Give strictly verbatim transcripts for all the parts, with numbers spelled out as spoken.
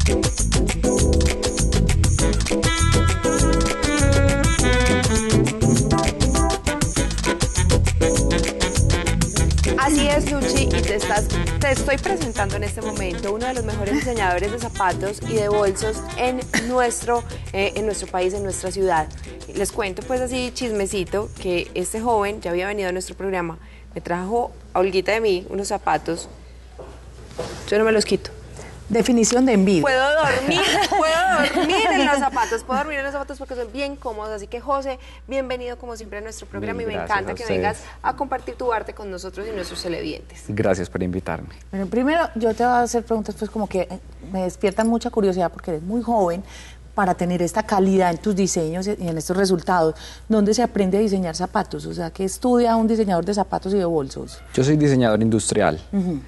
Así es, Luchi, y te, estás, te estoy presentando en este momento uno de los mejores diseñadores de zapatos y de bolsos en nuestro, eh, en nuestro país, en nuestra ciudad. Les cuento pues así chismecito que este joven ya había venido a nuestro programa, me trajo a Olguita de mí unos zapatos, yo no me los quito. Definición de envidia. Puedo dormir, puedo dormir en los zapatos, puedo dormir en los zapatos porque son bien cómodos. Así que, José, bienvenido como siempre a nuestro programa. Bien, y me encanta que vengas a compartir tu arte con nosotros y nuestros televidentes. Gracias por invitarme. Bueno, primero yo te voy a hacer preguntas pues como que me despiertan mucha curiosidad porque eres muy joven para tener esta calidad en tus diseños y en estos resultados. ¿Dónde se aprende a diseñar zapatos? O sea, ¿qué estudia un diseñador de zapatos y de bolsos? Yo soy diseñador industrial. Uh-huh.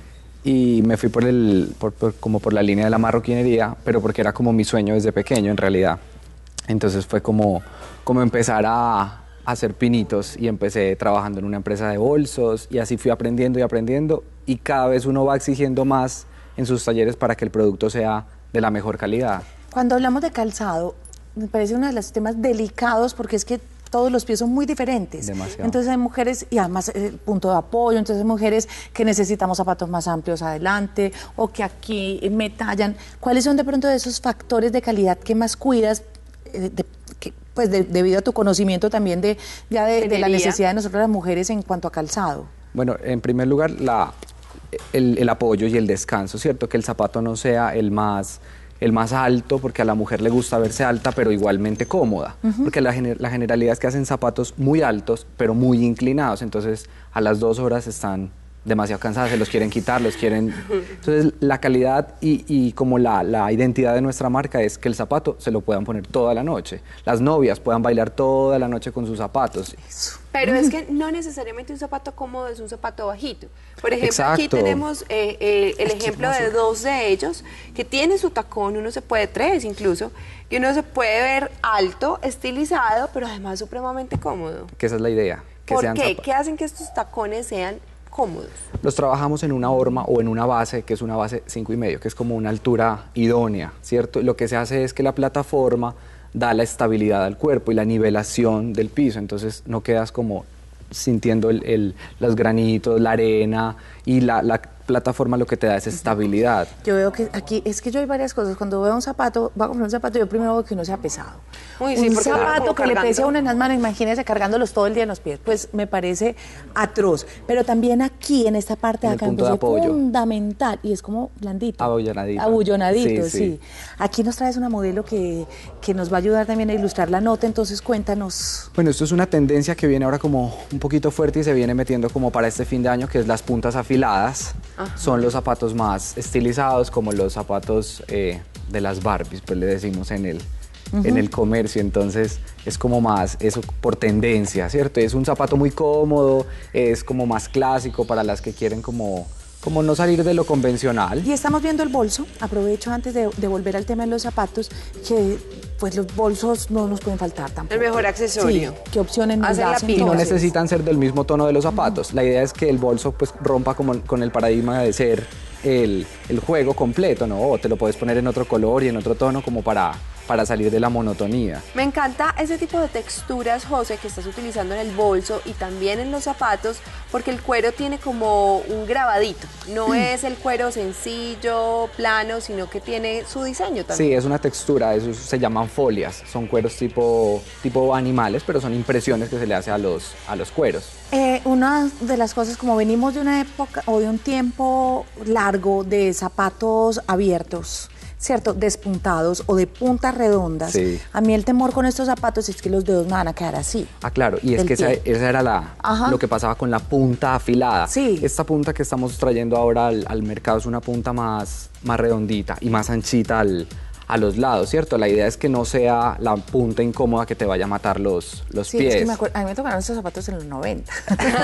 Y me fui por el, por, por, como por la línea de la marroquinería, pero porque era como mi sueño desde pequeño en realidad. Entonces fue como, como empezar a, a hacer pinitos y empecé trabajando en una empresa de bolsos y así fui aprendiendo y aprendiendo y cada vez uno va exigiendo más en sus talleres para que el producto sea de la mejor calidad. Cuando hablamos de calzado, me parece uno de los temas delicados porque es que todos los pies son muy diferentes. Demasiado. Entonces hay mujeres, y además el punto de apoyo, entonces hay mujeres que necesitamos zapatos más amplios adelante o que aquí me tallan. ¿Cuáles son de pronto de esos factores de calidad que más cuidas, eh, de, que, pues de, debido a tu conocimiento también de, ya de, de la necesidad de nosotros las mujeres en cuanto a calzado? Bueno, en primer lugar, la, el, el apoyo y el descanso, ¿cierto? Que el zapato no sea el más... el más alto, porque a la mujer le gusta verse alta, pero igualmente cómoda. Uh-huh. Porque la, gener la generalidad es que hacen zapatos muy altos, pero muy inclinados. Entonces, a las dos horas están demasiado cansadas, se los quieren quitar, los quieren... Entonces, la calidad y, y como la, la identidad de nuestra marca es que el zapato se lo puedan poner toda la noche. Las novias puedan bailar toda la noche con sus zapatos. Eso. Pero es que no necesariamente un zapato cómodo es un zapato bajito. Por ejemplo, Exacto. Aquí tenemos eh, eh, el ejemplo de dos de ellos que tienen su tacón, uno se puede, tres incluso, y uno se puede ver alto, estilizado, pero además supremamente cómodo. Que esa es la idea. Que ¿Por sean qué? ¿Qué hacen que estos tacones sean cómodos? Los trabajamos en una horma o en una base, que es una base cinco y medio, que es como una altura idónea, ¿cierto? Lo que se hace es que la plataforma da la estabilidad al cuerpo y la nivelación del piso, entonces no quedas como sintiendo el, el, los granitos, la arena y la, la plataforma lo que te da es estabilidad. Yo veo que aquí, es que yo hay varias cosas, cuando veo un zapato, voy a comprar un zapato, yo primero veo que no sea pesado. Uy, sí, un porque zapato que cargando. le pese a uno en las manos, imagínese cargándolos todo el día en los pies, pues me parece atroz. Pero también aquí, en esta parte de En el acá, punto me de parece apoyo. fundamental, y es como blandito. Abullonadito. Abullonadito, sí, Sí, sí. sí. Aquí nos traes una modelo que, que nos va a ayudar también a ilustrar la nota, entonces cuéntanos. Bueno, esto es una tendencia que viene ahora como un poquito fuerte y se viene metiendo como para este fin de año, que es las puntas afiladas. Ajá. Son los zapatos más estilizados, como los zapatos eh, de las Barbies, pues le decimos en el, uh-huh. en el comercio, entonces es como más eso por tendencia, ¿cierto? Es un zapato muy cómodo, es como más clásico para las que quieren como... como no salir de lo convencional. Y estamos viendo el bolso, aprovecho antes de, de volver al tema de los zapatos, que pues los bolsos no nos pueden faltar tampoco. El mejor accesorio. Sí, ¿qué opciones nos Hacer la das? pila. Y no entonces? necesitan ser del mismo tono de los zapatos. La idea es que el bolso pues rompa como con el paradigma de ser el, el juego completo, ¿no? O te lo puedes poner en otro color y en otro tono como para... para salir de la monotonía. Me encanta ese tipo de texturas, José, que estás utilizando en el bolso y también en los zapatos, porque el cuero tiene como un grabadito. No mm. es el cuero sencillo, plano, sino que tiene su diseño también. Sí, es una textura, eso se llaman folias. Son cueros tipo, tipo animales, pero son impresiones que se le hace a los, a los cueros. Eh, una de las cosas, como venimos de una época o de un tiempo largo de zapatos abiertos, ¿cierto? Despuntados o de puntas redondas. Sí. A mí el temor con estos zapatos es que los dedos me van a quedar así. Ah, claro, y es que esa, esa era la, lo que pasaba con la punta afilada. Sí. Esta punta que estamos trayendo ahora al, al mercado es una punta más, más redondita y más anchita al, a los lados, ¿cierto? La idea es que no sea la punta incómoda que te vaya a matar los, los sí, pies. Es que me acuerdo, a mí me tocaron estos zapatos en los noventa.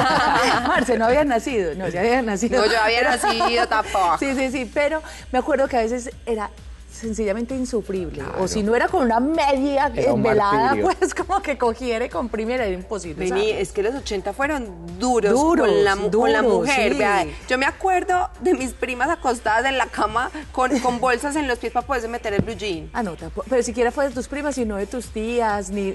Marce, no había nacido, no, ya había nacido. No, yo había nacido tampoco. Sí, sí, sí, pero me acuerdo que a veces era sencillamente insufrible. Claro. O si no era con una media Era un velada, martirio. pues como que cogiera y comprimiera, era imposible. Vení, ¿sabes? es que los ochenta fueron duros, Duros, con, la, mu- con la duros, mujer. sí. Vea, yo me acuerdo de mis primas acostadas en la cama con, con bolsas en los pies para poderse meter el blue jean. Ah, no, tampoco, pero siquiera fue de tus primas y no de tus tías, ni...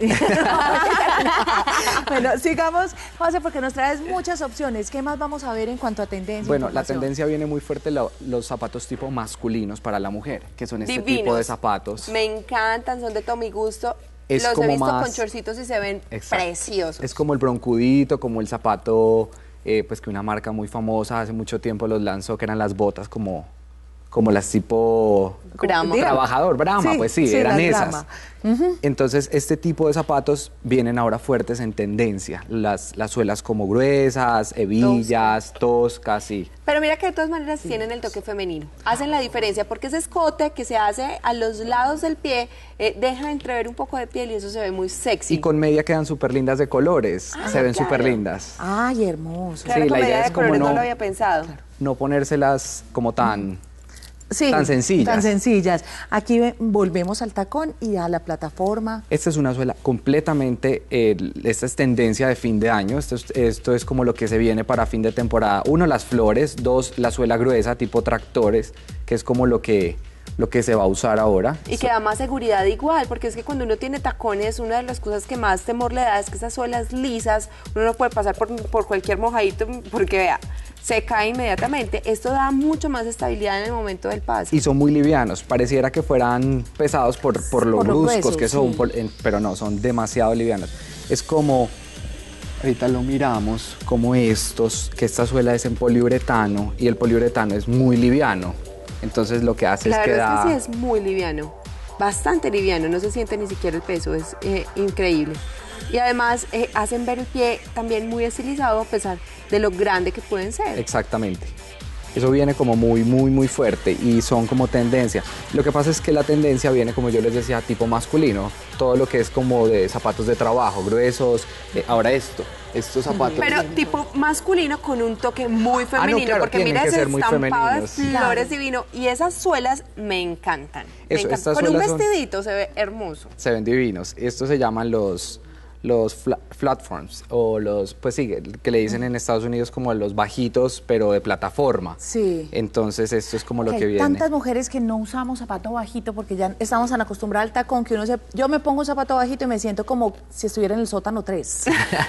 Bueno, sigamos, José, porque nos traes muchas opciones. ¿Qué más vamos a ver en cuanto a tendencia? Bueno, la información? tendencia viene muy fuerte lo- los zapatos tipo masculinos para la mujer, que son este Divinos. tipo de zapatos. Me encantan, son de todo mi gusto. Es los he como visto más- con chorcitos y se ven Exacto. preciosos. Es como el broncudito, como el zapato, eh, pues que una marca muy famosa hace mucho tiempo los lanzó, que eran las botas como, como las tipo Brahma. trabajador, Brahma, Sí, pues sí, sí, eran las esas. Brahma. Entonces, este tipo de zapatos vienen ahora fuertes en tendencia. Las, las suelas como gruesas, hebillas, toscas, sí. Pero mira que de todas maneras tienen el toque femenino. Hacen la diferencia porque ese escote que se hace a los lados del pie eh, deja entrever un poco de piel y eso se ve muy sexy. Y con media quedan súper lindas de colores, Ah, se ven claro. súper lindas. Ay, hermoso. Claro, sí, con la idea medida es de como colores no, no- lo había pensado. No ponérselas como tan... Sí, tan sencillas. Tan sencillas. Aquí ve- volvemos al tacón y a la plataforma. Esta es una suela completamente, eh, esta es tendencia de fin de año, esto es, esto es como lo que se viene para fin de temporada. Uno, las flores, dos, la suela gruesa tipo tractores, que es como lo que, lo que se va a usar ahora. Y que da más seguridad igual, porque es que cuando uno tiene tacones, una de las cosas que más temor le da es que esas suelas lisas, uno no puede pasar por, por cualquier mojadito, porque vea, se cae inmediatamente. Esto da mucho más estabilidad en el momento del paso. Y son muy livianos, pareciera que fueran pesados por, por lo Por lo bruscos gruesos, que son, sí. por- en- pero no, son demasiado livianos. Es como, ahorita lo miramos, como estos, que esta suela es en poliuretano y el poliuretano es muy liviano. Entonces lo que hace Claro, es que da... es que sí es muy liviano, bastante liviano, no se siente ni siquiera el peso, es eh, increíble. Y además eh, hacen ver el pie también muy estilizado a pesar de lo grande que pueden ser. Exactamente. Eso viene como muy, muy, muy fuerte y son como tendencia. Lo que pasa es que la tendencia viene, como yo les decía, tipo masculino. Todo lo que es como de zapatos de trabajo, gruesos. Eh, ahora esto, estos zapatos. Pero tipo masculino con un toque muy femenino, claro, porque tienen mira que ese ser muy estampado de femeninos, sí. flores divino y esas suelas me encantan. Me Eso, encantan. estas Con un suelas son- vestidito se ve hermoso. Se ven divinos. Estos se llaman los, los fla- platforms o los, pues sí, que le dicen en Estados Unidos como los bajitos, pero de plataforma. Sí. Entonces esto es como lo Que que hay viene. tantas mujeres que no usamos zapato bajito porque ya estamos tan acostumbradas al tacón que uno se... Yo me pongo un zapato bajito y me siento como si estuviera en el sótano tres.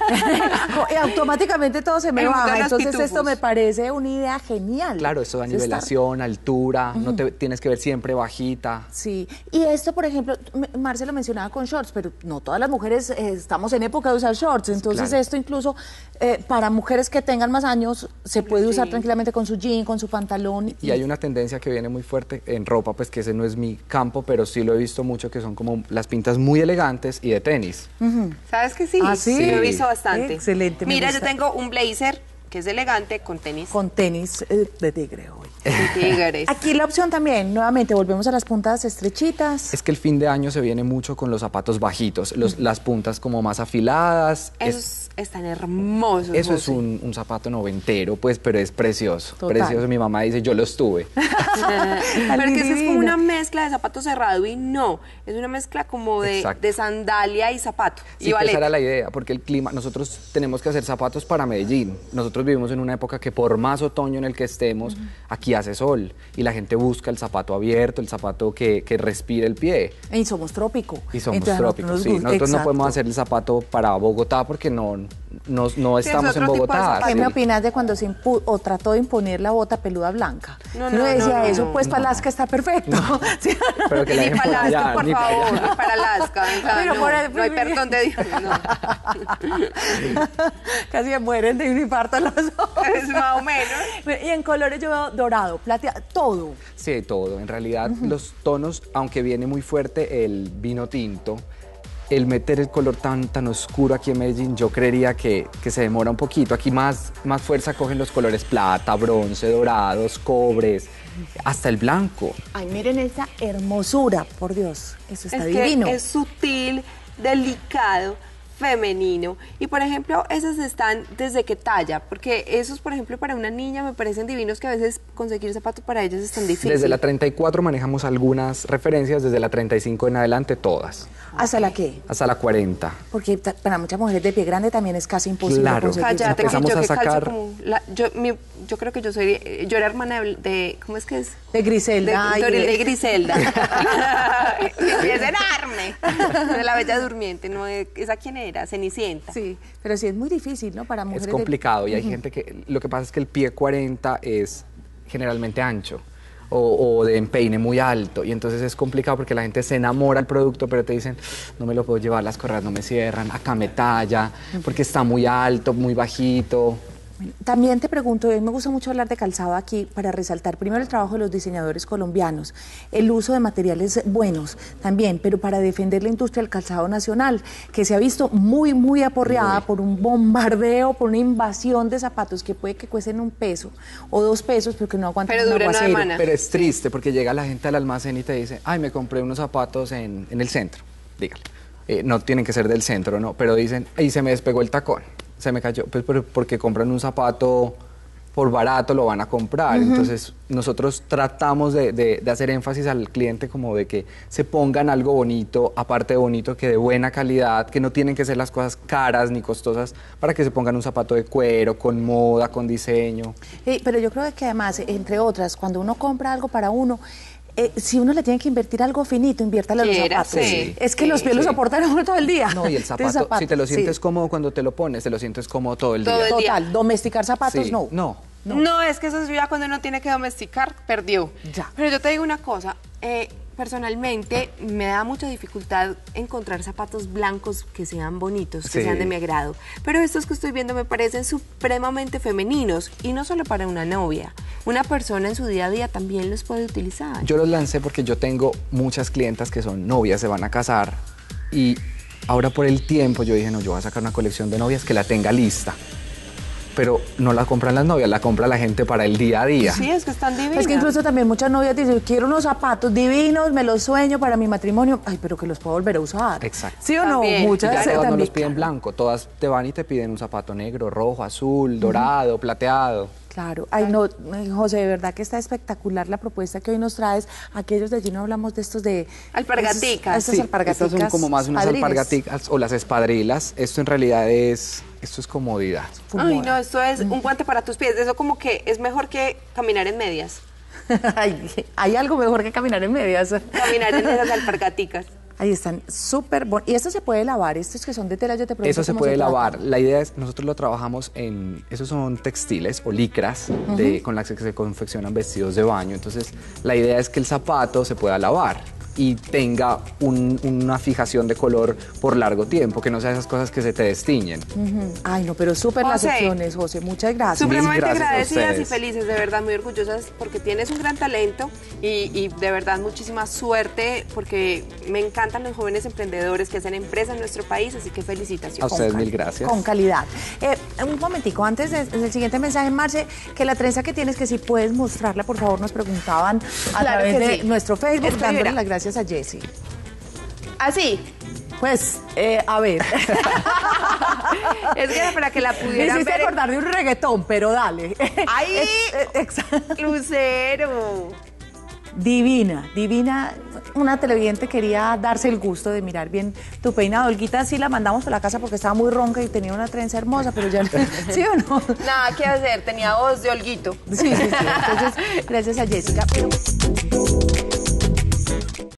Y automáticamente todo se me Me gustan baja. los Entonces pitufos. esto me parece una idea genial. Claro, esto da Eso está- nivelación, altura, no te tienes que ver siempre bajita. Sí, y esto, por ejemplo, M- Marce lo mencionaba con shorts, pero no todas las mujeres eh, estamos en época de usar shorts, entonces claro. esto incluso eh, para mujeres que tengan más años se puede usar Sí. tranquilamente con su jean, con su pantalón. Y hay una tendencia que viene muy fuerte en ropa, pues que ese no es mi campo, pero sí lo he visto mucho, que son como las pintas muy elegantes y de tenis. ¿Sabes que sí? ¿Ah, sí? Lo he visto bastante. Excelente, me Mira, gusta. yo tengo un blazer que es elegante con tenis Con tenis eh, de tigre hoy. de tigres. Aquí la opción también, nuevamente, volvemos a las puntas estrechitas. Es que el fin de año se viene mucho con los zapatos bajitos, los, las puntas como más afiladas. Es- Esos están hermosos. eso es José. un, un zapato noventero, pues, pero es precioso. Total. Precioso, mi mamá dice, yo los tuve. Pero es que eso es como divina. una mezcla de zapato cerrado y no. Es una mezcla como de, Exacto. de sandalia y zapato. Sí, y que esa baleta. era la idea, porque el clima, nosotros tenemos que hacer zapatos para Medellín. Nosotros vivimos en una época que por más otoño en el que estemos, aquí hace sol y la gente busca el zapato abierto, el zapato que, que respire el pie. Y somos trópico. Y somos Entonces, a trópicos, nos sí. gusta- Nosotros no exacto. podemos hacer el zapato para Bogotá porque no, no, no Sí, estamos es en otro tipo de Bogotá. zapato. ¿Qué sí. me opinas de cuando se impu- o trató de imponer la bota peluda blanca? No, Uno no, decía no, no, eso, no. pues para Alaska está perfecto. ¿Sí? Pero que la Ni dejen para por Alaska, allá, por ni para favor, allá. ni para Alaska. o sea, Pero no, por el- no hay perdón de Dios. no. Casi me mueren de un infarto los ojos. Es más o menos. Y en colores yo veo dorado, plateado, todo. Sí, todo. En realidad, los tonos, aunque viene muy fuerte el vino tinto, el meter el color tan, tan oscuro aquí en Medellín, yo creería que, que se demora un poquito. Aquí más, más fuerza cogen los colores plata, bronce, dorados, cobres, hasta el blanco. Ay, miren esa hermosura, por Dios, eso está Es divino. que es sutil, delicado, femenino. Y por ejemplo, esas están desde qué talla, porque esos, por ejemplo, para una niña me parecen divinos, que a veces conseguir zapatos para ellas es tan difícil. Desde la treinta y cuatro manejamos algunas referencias, desde la treinta y cinco en adelante todas. ¿Hasta la qué? Hasta la cuarenta. Porque ta- para muchas mujeres de pie grande también es casi imposible Claro. conseguir. Cállate, que Empezamos yo a que calzo sacar- como la- yo, mi- yo creo que yo soy, yo era hermana de, de- ¿cómo es que es? De Griselda. De, y Doril de- de Griselda. Y es enorme. De la Bella Durmiente, ¿no? ¿Esa quién era? Cenicienta. Sí, pero sí es muy difícil, ¿no? Para mujeres Es de- complicado y hay gente que, lo que pasa es que el pie cuarenta es generalmente ancho o, o de empeine muy alto y entonces es complicado porque la gente se enamora del producto pero te dicen, no me lo puedo llevar, las correas no me cierran, acá me talla, porque está muy alto, muy bajito. También te pregunto, a mí me gusta mucho hablar de calzado aquí para resaltar primero el trabajo de los diseñadores colombianos, el uso de materiales buenos también, pero para defender la industria del calzado nacional, que se ha visto muy, muy aporreada Muy. por un bombardeo, por una invasión de zapatos que puede que cuesten un peso o dos pesos, pero que no aguantan Pero un duran una aguacero. semana. Pero es triste porque llega la gente al almacén y te dice, ay, me compré unos zapatos en, en el centro, dígale. Eh, no tienen que ser del centro, no, pero dicen, y se me despegó el tacón, se me cayó, pues pero porque compran un zapato por barato, lo van a comprar. Entonces nosotros tratamos de, de- de hacer énfasis al cliente como de que se pongan algo bonito, aparte de bonito, que de buena calidad, que no tienen que ser las cosas caras ni costosas, para que se pongan un zapato de cuero, con moda, con diseño. Sí, pero yo creo que además, entre otras, cuando uno compra algo para uno, eh, si uno le tiene que invertir algo finito, inviértale a los Quiera, zapatos. sí, Es que sí, los pies los sí. soportan a uno todo el día. No, y el Entonces, zapato, si te lo sí. sientes cómodo cuando te lo pones, te lo sientes cómodo todo el Todo día. el día. Total, domesticar zapatos Sí, no. no. No. es que eso es ya cuando uno tiene que domesticar, perdió. Ya. Pero yo te digo una cosa, eh, personalmente me da mucha dificultad encontrar zapatos blancos que sean bonitos, que Sí. sean de mi agrado. Pero estos que estoy viendo me parecen supremamente femeninos y no solo para una novia. Una persona en su día a día también los puede utilizar. Yo los lancé porque yo tengo muchas clientas que son novias, se van a casar y ahora por el tiempo yo dije, no, yo voy a sacar una colección de novias que la tenga lista. Pero no la compran las novias, la compra la gente para el día a día. Sí, es que están divinas. Es que incluso también muchas novias dicen, quiero unos zapatos divinos, me los sueño para mi matrimonio. Ay, pero que los puedo volver a usar. Exacto. ¿Sí o no? También. Y Muchas ya eh, todas no también. los piden blanco, todas te van y te piden un zapato negro, rojo, azul, dorado, plateado. Claro. Ay, no, José, de verdad que está espectacular la propuesta que hoy nos traes. Aquellos de allí no hablamos de estos de... Alpargaticas. Estas Sí, alpargaticas. estas son como más unas padriles. alpargaticas o las espadrilas. Esto en realidad es, esto es comodidad. Full Ay, moda. no, esto es un guante para tus pies. Eso como que es mejor que caminar en medias. Ay, hay algo mejor que caminar en medias. Caminar en esas alpargaticas. Ahí están, súper bonitos. ¿Y esto se puede lavar? Estos que son de tela, yo te pregunto Eso se cómo puede tratan. lavar. La idea es, nosotros lo trabajamos en, esos son textiles o licras de, con las que se confeccionan vestidos de baño. Entonces, la idea es que el zapato se pueda lavar y tenga un- una fijación de color por largo tiempo, que no sea esas cosas que se te destiñen. Ujú. Ay, no, pero súper las José. opciones, José. Muchas gracias. Supremamente gracias a agradecidas y ustedes. felices, de verdad, muy orgullosas porque tienes un gran talento y, y de verdad muchísima suerte porque me encantan los jóvenes emprendedores que hacen empresa en nuestro país, así que A felicitaciones. ustedes Con mil cal- gracias. Con calidad. Eh, un momentico, antes de- del siguiente mensaje, Marce, que la trenza que tienes, que si puedes mostrarla, por favor, nos preguntaban a Claro través que de sí. nuestro Facebook, Estoy dándole vera. las gracias a Jessie. Así, Pues, eh, a ver. es que era para que la Me pudieran hiciste ver. en- acordar de un reggaetón, pero dale. ¡Ay! Ex- ex- Lucero. Divina, divina. Una televidente quería darse el gusto de mirar bien tu peinado. Olguita sí la mandamos a la casa porque estaba muy ronca y tenía una trenza hermosa, pero ya, ¿sí o no? Nada que hacer, tenía voz de Olguito. Sí, sí, sí. Entonces, gracias a Jessica. Pero...